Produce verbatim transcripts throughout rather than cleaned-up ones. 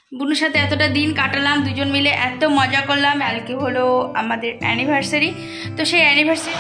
বুনুর সাথে এতটা দিন কাটালাম, দুজন মিলে এত মজা করলাম। কালকে হলো আমাদের অ্যানিভার্সারি। তো সেই অ্যানিভার্সারি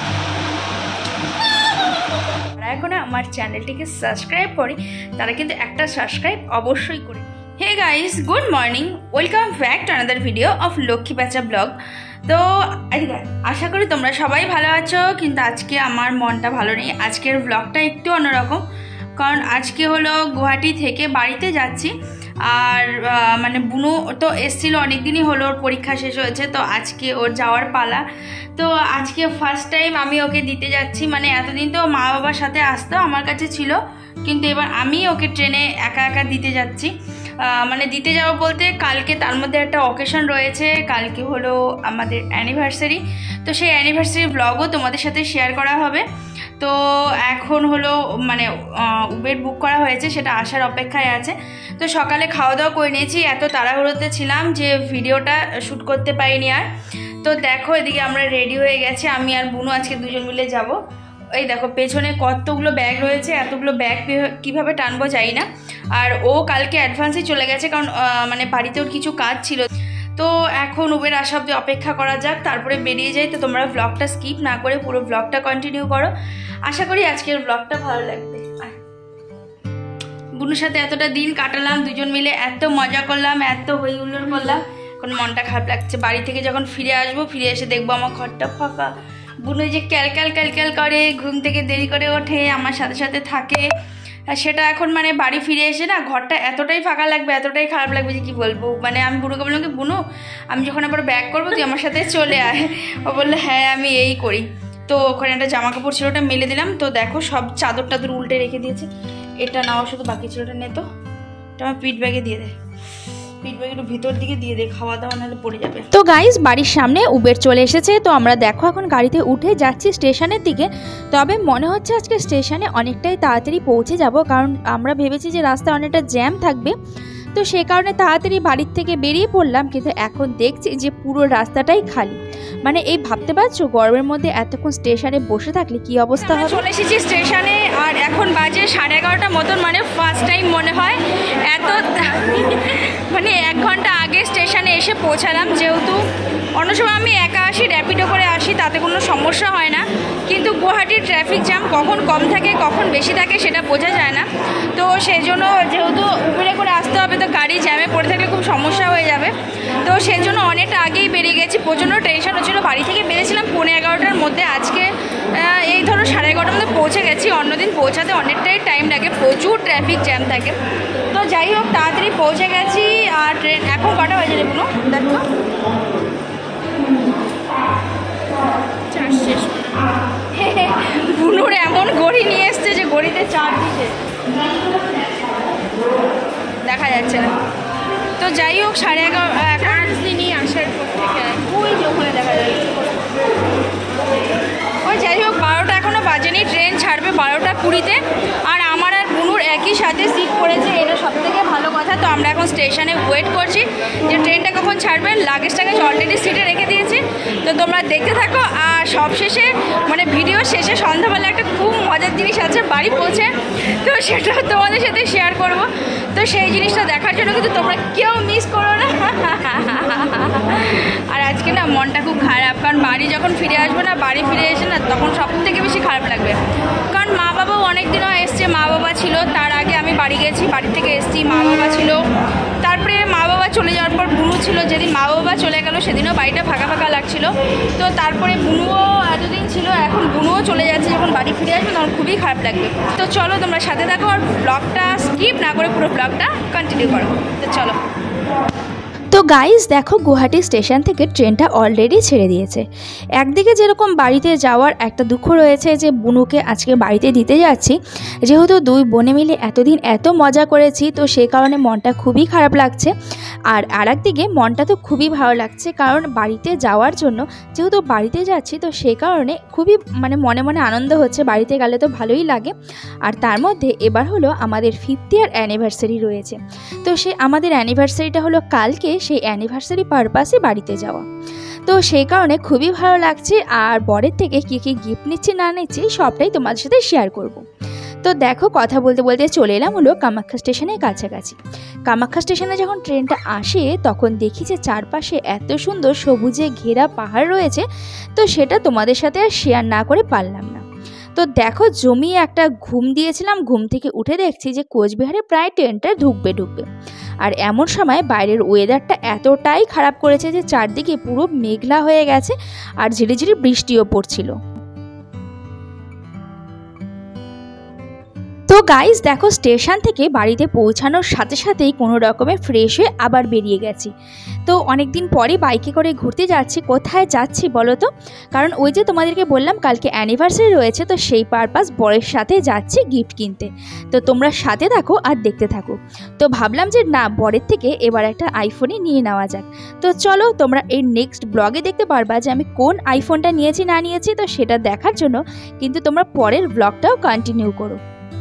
যারা এখন আমার চ্যানেলটিকে সাবস্ক্রাইব করি তারা কিন্তু একটা সাবস্ক্রাইব অবশ্যই করে। Hey guys, good morning, welcome back to another video of Lakshmi Pecha blog. তো আশা করি তোমরা সবাই ভালো আছো, কিন্তু আজকে আমার মনটা ভালো নেই। আজকের ব্লগটা একটু অন্যরকম, কারণ আজকে হলো গুয়াহাটি থেকে বাড়িতে যাচ্ছি। আর মানে বুনু তো এসেছিলো অনেক দিনই হলো, ওর পরীক্ষা শেষ হয়েছে, তো আজকে ওর যাওয়ার পালা। তো আজকে ফার্স্ট টাইম আমি ওকে দিতে যাচ্ছি। মানে এতদিন তো মা বাবার সাথে আসতো, আমার কাছে ছিল, কিন্তু এবার আমি ওকে ট্রেনে একা একা দিতে যাচ্ছি। মানে দিতে যাওয়া বলতে কালকে তার মধ্যে একটা অকেশন রয়েছে, কালকে হলো আমাদের অ্যানিভার্সারি। তো সেই অ্যানিভার্সারি ব্লগও তোমাদের সাথে শেয়ার করা হবে। তো এখন হলো মানে উবের বুক করা হয়েছে, সেটা আসার অপেক্ষায় আছে। তো সকালে খাওয়া দাওয়া করে নিয়েছি, এত তাড়াহুড়োতে ছিলাম যে ভিডিওটা শ্যুট করতে পারিনি আর। তো দেখো এদিকে আমরা রেডি হয়ে গেছি, আমি আর বুনু আজকে দুজন মিলে যাব। এই দেখো পেছনে কতগুলো ব্যাগ রয়েছে, এতগুলো ব্যাগ কীভাবে টানবো যাই না। আর ও কালকে অ্যাডভান্সেই চলে গেছে, কারণ মানে বাড়িতে ওর কিছু কাজ ছিল। তো এখন উবের আসা অবধি অপেক্ষা করা যাক, তারপরে বেরিয়ে যাই। তো তোমরা ব্লগটা স্কিপ না করে পুরো ব্লগটা কন্টিনিউ করো, আশা করি আজকের ব্লগটা ভালো লাগবে। বুনুর সাথে এতটা দিন কাটালাম, দুজন মিলে এত মজা করলাম, এত হই হুল্লোড় করলাম, এখন মনটা খারাপ লাগছে। বাড়ি থেকে যখন ফিরে আসবো, ফিরে এসে দেখবো আমার ঘরটা ফাঁকা। বুনু যে ক্যালক্যাল ক্যালক্যাল করে, ঘুম থেকে দেরি করে ওঠে, আমার সাথে সাথে থাকে, সেটা এখন মানে বাড়ি ফিরে এসে না ঘরটা এতটাই ফাঁকা লাগবে, এতটাই খারাপ লাগবে যে কি বলবো। মানে আমি বুনুকে বললাম কি, বুনু আমি যখন আবার ব্যাক করবো তুই আমার সাথে চলে আয়। ও বললো হ্যাঁ আমি এই করি। তো ওখানে একটা জামা কাপড় ছিল, ওটা মেলে দিলাম। তো দেখো সব চাদর টাদর উল্টে রেখে দিয়েছে। এটা নাও, শুধু বাকি ছিল ওটা নে। তো এটা আমার পিঠ ব্যাগে দিয়ে দে, পিঠ ব্যাগ একটু ভিতর দিকে দিয়ে দে, খাওয়া দাওয়া নাহলে পড়ে যাবে। তো গাইস বাড়ির সামনে উবের চলে এসেছে। তো আমরা দেখো এখন গাড়িতে উঠে যাচ্ছি স্টেশনের দিকে। তবে মনে হচ্ছে আজকে স্টেশনে অনেকটাই তাড়াতাড়ি পৌঁছে যাব, কারণ আমরা ভেবেছি যে রাস্তায় অনেকটা জ্যাম থাকবে। তো সেই কারণে তাড়াতাড়ি বাড়ির থেকে বেরিয়ে পড়লাম, কিন্তু এখন দেখছি যে পুরো রাস্তাটাই খালি। মানে এই ভাবতে পারছো গরমের মধ্যে এতক্ষণ স্টেশনে বসে থাকলে কি অবস্থা হবে। চলে এসেছি স্টেশনে, আর এখন বাজে সাড়ে এগারোটা মতন। মানে ফার্স্ট টাইম মনে হয় এত মানে এক ঘন্টা আগে স্টেশনে এসে পৌঁছালাম। যেহেতু অন্য সময় আমি একা আসি, র্যাপিডো করে আসি, তাতে কোনো সমস্যা হয় না, কিন্তু গুয়াহাটির ট্রাফিক জ্যাম কখন কম থাকে কখন বেশি থাকে সেটা বোঝা যায় না। তো সেই জন্য যেহেতু উবেরে করে আসতে হবে, তো গাড়ি জ্যামে পড়ে থাকলে খুব সমস্যা হয়ে যাবে। তো সেই জন্য অনেকটা আগেই বেরিয়ে গেছি, প্রচণ্ড টেনশন হচ্ছিল। বাড়ি থেকে বেরিয়েছিলাম পৌনে এগারোটার মধ্যে, আজকে এই ধরো সাড়ে এগারোটার মধ্যে পৌঁছে গেছি। অন্যদিন পৌঁছাতে অনেকটাই টাইম লাগে, প্রচুর ট্রাফিক জ্যাম থাকে। তো যাই হোক তাড়াতাড়ি পৌঁছে গেছি। আর ট্রেন এখন কটা হয়ে যাবে বুনো দেখো, বুনুর এমন ঘড়ি নিয়ে এসছে যে ঘড়িতে চার দিতে দেখা যাচ্ছে না। তো যাই হোক সাড়ে এগারো এখন দিনই আসার পর থেকে ওই যে ওখানে দেখা যাচ্ছে। ওই যাই হোক বারোটা এখনও বাজেনি, ট্রেন ছাড়বে বারোটা কুড়িতে। আর আমার আর বুনুর একই সাথে সিট পড়েছে, এটা সব থেকে ভালো কথা। তো আমরা এখন স্টেশনে ওয়েট করছি যে ট্রেনটা কখন ছাড়বে। লাগেজ টাগেজ অলরেডি সিটে রেখে দিয়েছি, তো তোমরা দেখতে থাকো। আর সব শেষে মানে ভিডিও শেষে সন্ধ্যাবেলা একটা খুব মজার জিনিস আছে বাড়ি পৌঁছে, তো সেটা তোমাদের সাথে শেয়ার করব। তো সেই জিনিসটা দেখার জন্য কিন্তু তোমরা কেউ মিস করো না। আর আজকে না মনটা খুব খারাপ, কারণ বাড়ি যখন ফিরে আসবো না, বাড়ি ফিরে এসে না তখন সব থেকে বেশি খারাপ লাগবে। কারণ মা বাবাও অনেক দিনও এসছে, মা বাবা ছিল, তার আগে আমি বাড়ি গেছি, বাড়ি থেকে এসছি, মা বাবা ছিল। তারপরে মা বাবা চলে যাওয়ার পর বুনু ছিল, যেদিন মা বাবা চলে গেল সেদিনও বাড়িটা ফাঁকা ফাঁকা লাগছিল। তো তারপরে বুনুও এতদিন ছিল, এখন বুনুও চলে যাচ্ছে, যখন বাড়ি ফিরে আসবে তখন খুবই খারাপ লাগবে। তো চলো তোমরা সাথে থাকো, আর ব্লগটা স্কিপ না করে পুরো ব্লগটা কন্টিনিউ করো। তো চলো। তো গাইস দেখো গুয়াহাটি স্টেশন থেকে ট্রেনটা অলরেডি ছেড়ে দিয়েছে। একদিকে যেরকম বাড়িতে যাওয়ার একটা দুঃখ রয়েছে যে বুনুকে আজকে বাড়িতে দিতে যাচ্ছি, যেহেতু দুই বোনে মিলে এতদিন এত মজা করেছি, তো সেই কারণে মনটা খুবই খারাপ লাগছে। আর আরেকদিকে মনটা তো খুবই ভালো লাগছে, কারণ বাড়িতে যাওয়ার জন্য যেহেতু বাড়িতে যাচ্ছি, তো সেই কারণে খুবই মানে মনে মনে আনন্দ হচ্ছে। বাড়িতে গেলে তো ভালোই লাগে। আর তার মধ্যে এবার হলো আমাদের ফিফথ ইয়ার অ্যানিভার্সারি রয়েছে। তো সে আমাদের অ্যানিভার্সারিটা হলো কালকে, সেই অ্যানিভার্সারি পারপাসে বাড়িতে যাওয়া। তো সেই কারণে খুবই ভালো লাগছে। আর বরের থেকে কী কী গিফট নিচ্ছি না নিচ্ছি সবটাই তোমাদের সাথে শেয়ার করব। তো দেখো কথা বলতে বলতে চলে এলাম হলো কামাখ্যা স্টেশনের কাছাকাছি। কামাখ্যা স্টেশনে যখন ট্রেনটা আসে তখন দেখি যে চারপাশে এত সুন্দর সবুজে ঘেরা পাহাড় রয়েছে, তো সেটা তোমাদের সাথে আর শেয়ার না করে পারলাম না। তো দেখো জমিয়ে একটা ঘুম দিয়েছিলাম, ঘুম থেকে উঠে দেখছি যে কোচবিহারে প্রায় ট্রেনটা ঢুকবে ঢুকবে আর এমন সময় বাইরের ওয়েদারটা এতটাই খারাপ করেছে যে চারদিকে পুরো মেঘলা হয়ে গেছে আর ঝিরিঝিরি বৃষ্টিও পড়ছিল। তো গাইস দেখো স্টেশন থেকে বাড়িতে পৌঁছানোর সাথে সাথেই কোনো রকমে ফ্রেশ হয়ে আবার বেরিয়ে গেছি। তো অনেক দিন পরে বাইকে করে ঘুরতে যাচ্ছি। কোথায় যাচ্ছি বলো তো? কারণ ওই যে তোমাদেরকে বললাম কালকে অ্যানিভার্সারি রয়েছে, তো সেই পারপাস বরের সাথে যাচ্ছি গিফট কিনতে। তো তোমরা সাথে থাকো আর দেখতে থাকো। তো ভাবলাম যে না, বরের থেকে এবার একটা আইফোনই নিয়ে নেওয়া যাক। তো চলো তোমরা এই নেক্সট ব্লগে দেখতে পারবা যে আমি কোন আইফোনটা নিয়েছি না নিয়েছি। তো সেটা দেখার জন্য কিন্তু তোমরা পরের ব্লগটাও কন্টিনিউ করো।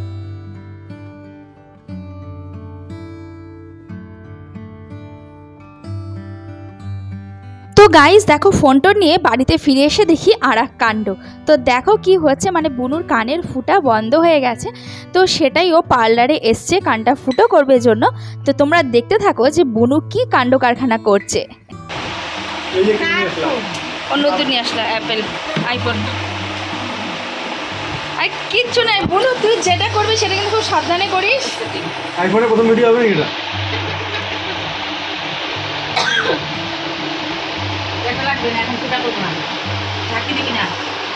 তো গাইস দেখো ফোনটা নিয়ে বাড়িতে ফিরে এসে দেখি আর এক কাণ্ড। তো দেখো কি হচ্ছে, মানে বুনুর কানের ফুটা বন্ধ হয়ে গেছে, তো সেটাই ও পার্লারে এসছে কানটা ফুটো করবে জন্য। তো তোমরা দেখতে থাকো যে বুনু কি কাণ্ড কারখানা করছে। নতুন নিয়ে আসলো অ্যাপেল আইফোন। আর কিচ্ছু নাই বুনু, তুই যেটা করবি সেটা কিন্তু খুব সাবধানে করিস। আইফোনে প্রথম ভিডিও হবে এটা। লাগবে না, এখন সেটা করবো না, ঢাকি দিবি না।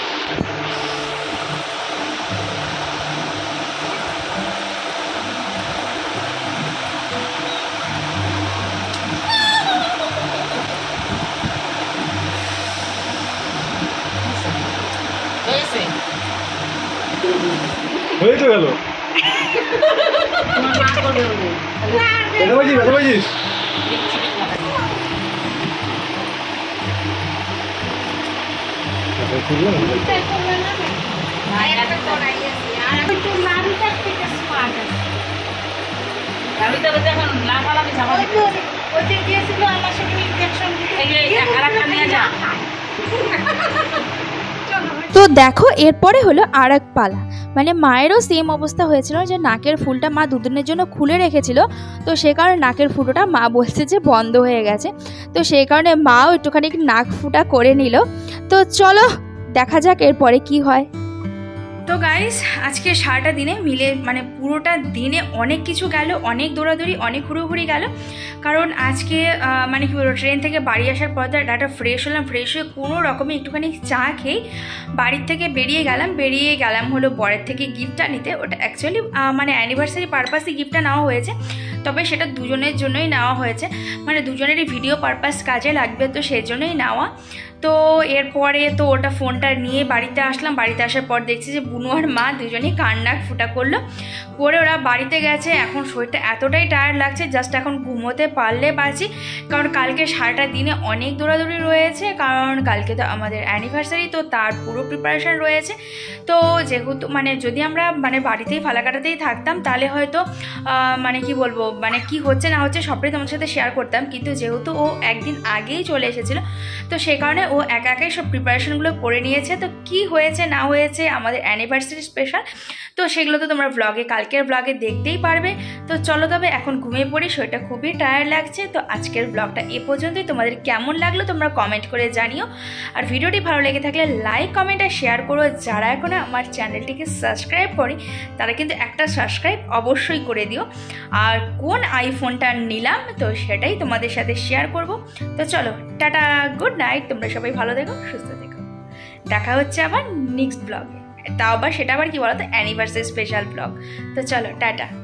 হয়ে তো গেল। এটা বাজিস এটা বাজিস তো দেখো এরপরে হলো আর এক পালা, মানে মায়েরও সেম অবস্থা হয়েছিল যে নাকের ফুলটা মা দুদিনের জন্য খুলে রেখেছিল, তো সে কারণে নাকের ফুটোটা মা বলছে যে বন্ধ হয়ে গেছে। তো সেই কারণে মাও একটুখানি নাক ফুটা করে নিল। তো চলো দেখা যাক এরপরে কি হয়। তো গাইস আজকে সারাটা দিনে মিলে মানে পুরোটা দিনে অনেক কিছু গেল, অনেক দৌড়াদৌড়ি, অনেক ঘুরোঘুরি গেল। কারণ আজকে মানে কি বলবো, ট্রেন থেকে বাড়ি আসার পর তো একটা ফ্রেশ হলাম, ফ্রেশ হয়ে কোনো রকমে একটুখানি চা খেয়ে বাড়ির থেকে বেরিয়ে গেলাম বেরিয়ে গেলাম হলো বরের থেকে গিফটটা নিতে। ওটা অ্যাকচুয়ালি মানে অ্যানিভার্সারি পারপাসে গিফটটা নেওয়া হয়েছে, তবে সেটা দুজনের জন্যই নেওয়া হয়েছে, মানে দুজনেরই ভিডিও পারপাস কাজে লাগবে, তো সেই জন্যই নেওয়া। তো এরপরে তো ওটা ফোনটা নিয়ে বাড়িতে আসলাম। বাড়িতে আসার পর দেখছি যে বুনু আর মা দুজনেই কান্নাক ফুটা করলো করে ওরা বাড়িতে গেছে। এখন শরীরটা এতটাই টায়ার্ড লাগছে, জাস্ট এখন ঘুমোতে পারলে বাঁচি, কারণ কালকে সারাটা দিনে অনেক দৌড়াদৌড়ি রয়েছে, কারণ কালকে তো আমাদের অ্যানিভার্সারি, তো তার পুরো প্রিপারেশান রয়েছে। তো যেহেতু মানে যদি আমরা মানে বাড়িতেই ফালাকাটাতেই থাকতাম তাহলে হয়তো মানে কি বলবো, মানে কি হচ্ছে না হচ্ছে সবটাই তোমার সাথে শেয়ার করতাম, কিন্তু যেহেতু ও একদিন আগেই চলে এসেছিলো, তো সেই কারণে ও একা একাই সব প্রিপারেশনগুলো করে নিয়েছে। তো কি হয়েছে না হয়েছে আমাদের অ্যানিভার্সারি স্পেশাল, তো সেগুলো তো তোমরা ব্লগে কালকের ব্লগে দেখতেই পারবে। তো চলো তবে এখন ঘুমিয়ে পড়ি, শরীরটা খুবই টায়ার্ড লাগছে। তো আজকের ব্লগটা এ পর্যন্তই। তোমাদের কেমন লাগলো তোমরা কমেন্ট করে জানিও, আর ভিডিওটি ভালো লেগে থাকলে লাইক কমেন্ট আর শেয়ার করো। যারা এখন আমার চ্যানেলটিকে সাবস্ক্রাইব করি তারা কিন্তু একটা সাবস্ক্রাইব অবশ্যই করে দিও। আর কোন আইফোনটা নিলাম তো সেটাই তোমাদের সাথে শেয়ার করব। তো চলো টাটা, গুড নাইট, তোমরা সবাই ভালো থেকো, সুস্থ থেকো। দেখা হচ্ছে আবার নেক্সট ব্লগে, তাও আবার সেটা আবার কি বলো তো, অ্যানিভার্সারি স্পেশাল ব্লগ। তো চলো টাটা।